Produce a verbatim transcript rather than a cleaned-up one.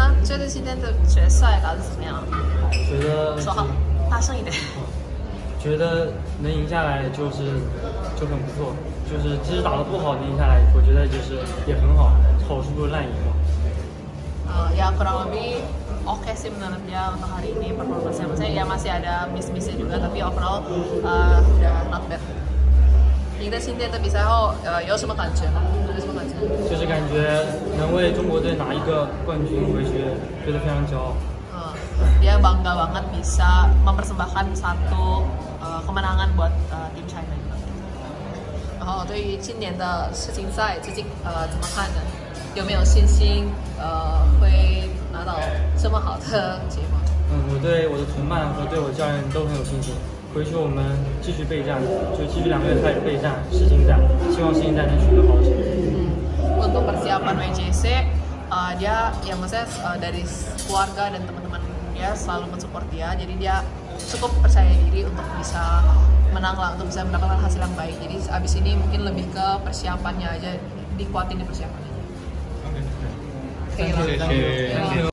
呢？觉得今天的决赛打得怎么样？ 觉得说好，大声一点。 觉得能赢下来就是就很不错，就是即使打得不好能赢下来，我觉得就是也很好，好输不如烂赢嘛。 Uh, ya kurang lebih oke okay sih menurut dia untuk hari ini performanya. Maksudnya ya masih ada miss-missnya juga, tapi overall uh, udah not bad. 赢得今天的比赛后，呃，有什么感觉吗？有什么感觉？ 就是感觉能为中国队拿一个冠军回去，觉得非常骄傲。 Uh, dia bangga banget bisa mempersembahkan satu uh, kemenangan buat uh, tim China. 然后对于今年的世锦赛，最近呃怎么看呢？有没有信心呃会拿到这么好的结果？ 嗯，我对我的同伴和对我教练都很有信心。回去我们继续备战，就继续两个月开始备战世锦赛，希望世锦赛能取得好成绩。 Hmm. Untuk persiapan W J C, uh, dia ya maksudnya uh, dari keluarga dan teman-teman dia selalu mensupport dia, jadi dia cukup percaya diri untuk bisa menang lah, untuk bisa mendapatkan hasil yang baik. Jadi abis ini mungkin lebih ke persiapannya aja, dikuatin di persiapannya. Oke, okay. Thank you.